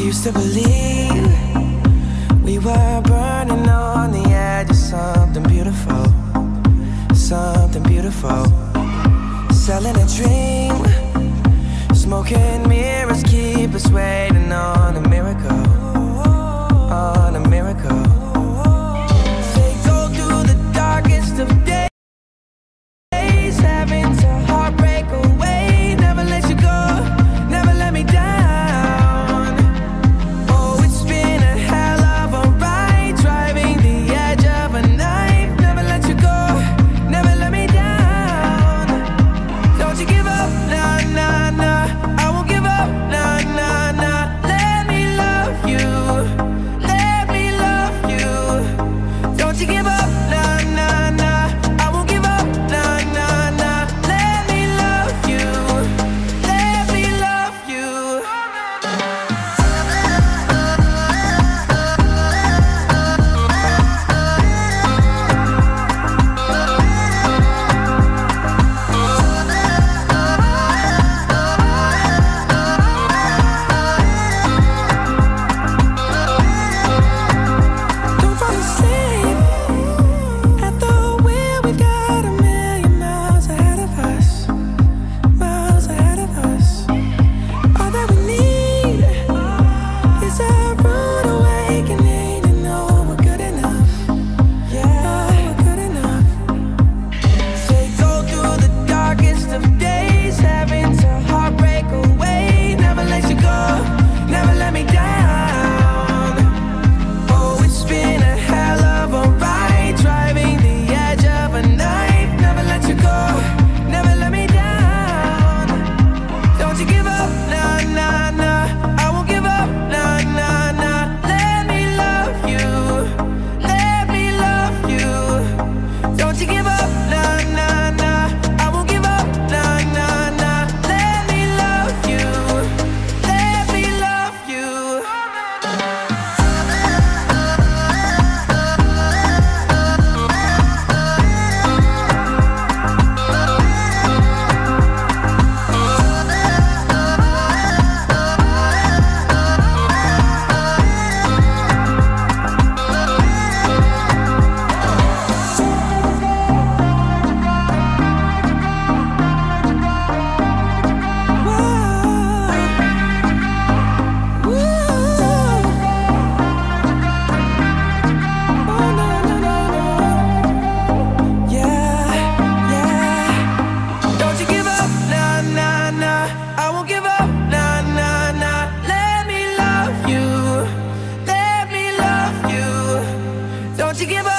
used to believe we were burning on the edge of something beautiful, something beautiful. Selling a dream, smoking mirrors keep us waiting on a miracle, on a miracle. They go through the darkest of days, having to heartbreak away. Never let you go, never let me down. Oh, it's been a hell of a ride, driving the edge of a knife. Never let you go, never let me down. Don't you give up, nah, nah, nah. I won't give up, nah, nah, nah. Let me love you, let me love you. Don't you give up, nah, nah, nah. I won't give up, nah, nah, nah. Let me love you, let me love you. Don't fall asleep at the wheel. We've got a million miles ahead of us, miles ahead of us. All that we need is a rude awakening to know we're good enough. Yeah, we're good enough. They go through the darkest of days, having to heartbreak away. Never let you go, never let me down. Oh, it's been a hell of a ride, driving the edge of a knife. Never let you go, never let me down. Don't you give up, nah, nah, nah. I won't give up, nah, nah, nah. Let me love you, let me love you. Don't you give up, nah, nah, nah. I won't give up, nah, nah, nah. Let me love you, let me love you. Don't you give up, nah, nah, nah. I won't give up, nah, nah, nah. Let me love you, let me love you. Don't you give up.